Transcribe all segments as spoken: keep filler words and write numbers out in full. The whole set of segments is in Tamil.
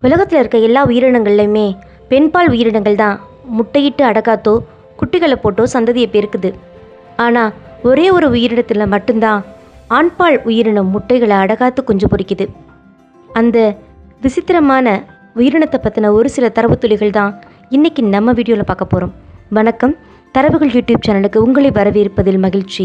உலகத்தில் இருக்க எல்லா உயிரினங்கள்லையுமே பெண்பால் உயிரினங்கள் தான் முட்டையிட்டு அடக்காத்தோ குட்டிகளை போட்டோ சந்ததியை பெருக்குது. ஆனால் ஒரே ஒரு உயிரினத்தில் மட்டும்தான் ஆண்பால் உயிரினம் முட்டைகளை அடகாத்து குஞ்சு பொரிக்குது. அந்த விசித்திரமான உயிரினத்தை பற்றின ஒரு சில தரவு துளிகள் தான் இன்றைக்கி நம்ம வீடியோவில் பார்க்க போகிறோம். வணக்கம், தரவுகள் யூடியூப் சேனலுக்கு உங்களை வரவேற்பதில் மகிழ்ச்சி.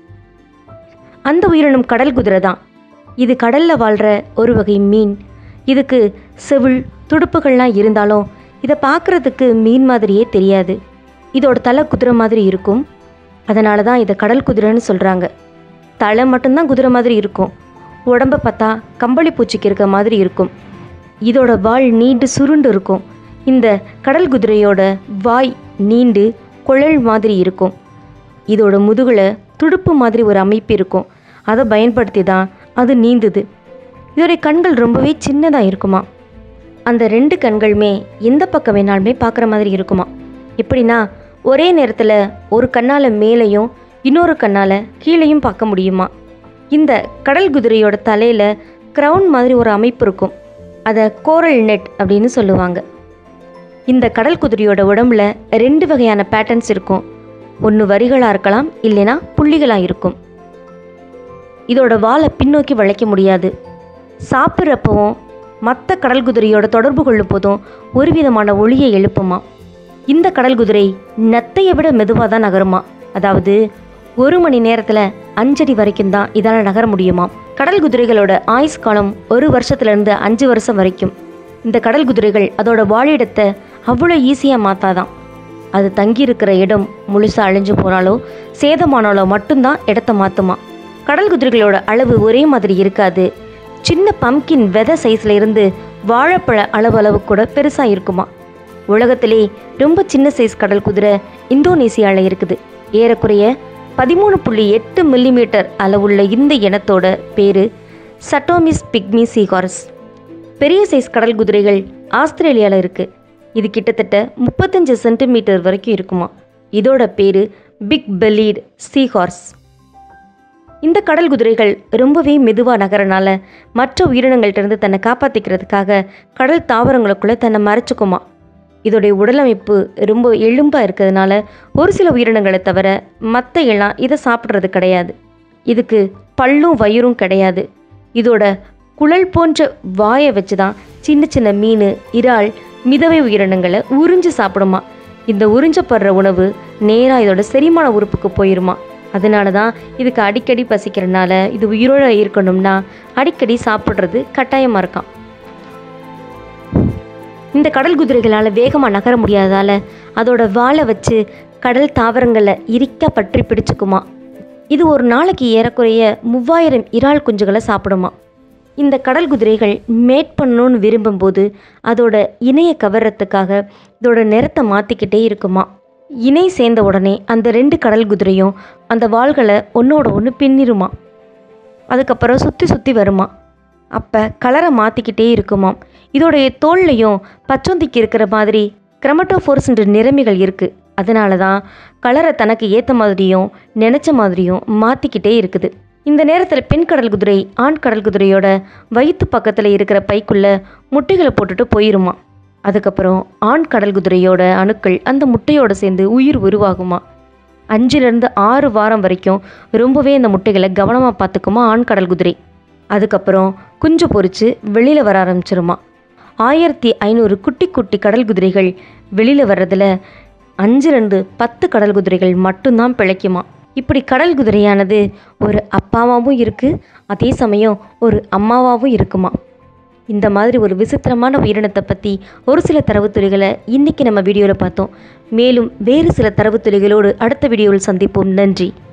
அந்த உயிரினம் கடல் குதிரை தான். இது கடலில் வாழ்கிற ஒரு வகை மீன். இதுக்கு செவில் துடுப்புகள்லாம் இருந்தாலும் இதை பார்க்குறதுக்கு மீன் மாதிரியே தெரியாது. இதோட தலை குதிரை மாதிரி இருக்கும். அதனால தான் இதை கடல் குதிரைன்னு சொல்கிறாங்க. தலை மட்டும்தான் குதிரை மாதிரி இருக்கும். உடம்பை பார்த்தா கம்பளி பூச்சிக்கு இருக்க மாதிரி இருக்கும். இதோட வால் நீண்டு சுருண்டு இருக்கும். இந்த கடல் குதிரையோட வாய் நீண்டு குழல் மாதிரி இருக்கும். இதோட முதுகில் துடுப்பு மாதிரி ஒரு அமைப்பு இருக்கும். அதை பயன்படுத்தி தான் அது நீந்துது. இதோடைய கண்கள் ரொம்பவே சின்னதாக இருக்குமா. அந்த ரெண்டு கண்களுமே எந்த பக்கம் வேணாலுமே பார்க்குற மாதிரி இருக்குமா. எப்படின்னா, ஒரே நேரத்தில் ஒரு கண்ணால் மேலேயும் இன்னொரு கண்ணால் கீழேயும் பார்க்க முடியுமா. இந்த கடல் குதிரையோட தலையில் க்ரௌன் மாதிரி ஒரு அமைப்பு இருக்கும். அதை கோரல் நெட் அப்படின்னு சொல்லுவாங்க. இந்த கடல் குதிரையோட உடம்புல ரெண்டு வகையான பேட்டர்ன்ஸ் இருக்கும். ஒன்று வரிகளாக இருக்கலாம், இல்லைன்னா புள்ளிகளாக இருக்கும். இதோட வாலை பின்னோக்கி வளைக்க முடியாது. சாப்பிட்றப்பவும் மற்ற கடல் குதிரையோட தொடர்பு கொள்ளும் போதும் ஒரு விதமான ஒளியை எழுப்புமா. இந்த கடல் குதிரை நத்தையை விட மெதுவாக தான் நகருமா. அதாவது ஒரு மணி நேரத்தில் அஞ்சடி வரைக்கும் தான் இதால் நகர முடியுமா. கடல் குதிரைகளோட ஆயுஸ் காலம் ஒரு வருஷத்துலேருந்து அஞ்சு வருஷம் வரைக்கும். இந்த கடல் குதிரைகள் அதோட வாழிடத்தை அவ்வளோ ஈஸியாக மாற்றாதான். அது தங்கியிருக்கிற இடம் முழுசாக அழிஞ்சு போனாலோ சேதமானாலோ மட்டும்தான் இடத்த மாற்றுமா. கடல் குதிரைகளோட அளவு ஒரே மாதிரி இருக்காது. சின்ன பம்கின் விதை சைஸில் இருந்து வாழைப்பழ அளவு அளவு கூட பெருசாக இருக்குமா. உலகத்திலே ரொம்ப சின்ன சைஸ் கடல் குதிரை இந்தோனேசியாவில் இருக்குது. ஏறக்குறைய பதிமூணு புள்ளி எட்டு மில்லிமீட்டர் அளவுள்ள இந்த இனத்தோட பேர் சட்டோமிஸ் பிக்மி சீஹார்ஸ். பெரிய சைஸ் கடல் குதிரைகள் ஆஸ்திரேலியாவில் இருக்குது. இது கிட்டத்தட்ட முப்பத்தஞ்சு சென்டிமீட்டர் வரைக்கும் இருக்குமா. இதோட பேர் பிக் பெல்லீட் சீஹார்ஸ். இந்த கடல் குதிரைகள் ரொம்பவே மெதுவாக நகரனால மற்ற உயிரினங்கள்கிட்டருந்து தன்னை காப்பாற்றிக்கிறதுக்காக கடல் தாவரங்களுக்குள்ளே தன்னை மறைச்சிக்குமா. இதோடைய உடலமைப்பு ரொம்ப எலும்பாக இருக்கிறதுனால ஒரு சில உயிரினங்களை தவிர மற்ற எல்லாம் இதை சாப்பிட்றது கிடையாது. இதுக்கு பல்லும் வயிறும் கிடையாது. இதோட குழல் போன்ற வாயை வச்சு தான் சின்ன சின்ன மீன், இறால், மிதவை உயிரினங்களை உறிஞ்சு சாப்பிடுமா. இந்த உறிஞ்சப்படுற உணவு நேராக இதோட செரிமான உறுப்புக்கு போயிருமா. அதனால தான் இதுக்கு அடிக்கடி பசிக்கிறதுனால இது உயிரோடு இருக்கணும்னா அடிக்கடி சாப்பிட்றது கட்டாயமாக இருக்கான். இந்த கடல் குதிரைகளால் வேகமாக நகர முடியாததால் அதோட வாழை வச்சு கடல் தாவரங்களை இறுக்க பற்றி பிடிச்சிக்குமா. இது ஒரு நாளைக்கு ஏறக்குறைய மூவாயிரம் இறால் குஞ்சுகளை சாப்பிடுமா. இந்த கடல் குதிரைகள் மேட் பண்ணணும்னு விரும்பும்போது அதோட இணையை கவர்றதுக்காக இதோட நிறத்தை மாற்றிக்கிட்டே இருக்குமா. இணை சேர்ந்த உடனே அந்த ரெண்டு கடல் குதிரையும் அந்த வாள்களை ஒன்றோட ஒன்று பின்னிருமா. அதுக்கப்புறம் சுற்றி சுற்றி வருமா. அப்போ கலரை மாற்றிக்கிட்டே இருக்குமாம். இதோடைய தோல்லையும் பச்சொந்திக்கு இருக்கிற மாதிரி கிரமட்டோஃபோர்ஸ்ன்ற நிறமிகள் இருக்குது. அதனால தான் கலரை தனக்கு ஏற்ற மாதிரியும் நினச்ச மாதிரியும் மாற்றிக்கிட்டே இருக்குது. இந்த நேரத்தில் பெண் கடல் குதிரை ஆண் கடல் குதிரையோட வயிற்று பக்கத்தில் இருக்கிற பைக்குள்ளே முட்டைகளை போட்டுட்டு போயிருமா. அதுக்கப்புறம் ஆண் கடல் குதிரையோட அணுக்கள் அந்த முட்டையோடு சேர்ந்து உயிர் உருவாகுமா. அஞ்சுலேருந்து ஆறு வாரம் வரைக்கும் ரொம்பவே இந்த முட்டைகளை கவனமாக பார்த்துக்குமா ஆண் கடல் குதிரை. அதுக்கப்புறம் குஞ்சு பொறிச்சு வெளியில் வர ஆரம்பிச்சிருமா. ஆயிரத்தி ஐநூறு குட்டி குட்டி கடல் குதிரைகள் வெளியில் வர்றதில் அஞ்சுலேருந்து பத்து கடல் குதிரைகள் மட்டும்தான் பிழைக்குமா. இப்படி கடல் குதிரையானது ஒரு அப்பாவாகவும் இருக்குது, அதே சமயம் ஒரு அம்மாவாகவும் இருக்குமா. இந்த மாதிரி ஒரு விசித்திரமான உயிரினத்தை பற்றி ஒரு சில தரவுத்துளிகளை இன்றைக்கி நம்ம வீடியோவில் பார்த்தோம். மேலும் வேறு சில தரவுத்துளிகளோடு அடுத்த வீடியோவில் சந்திப்போம். நன்றி.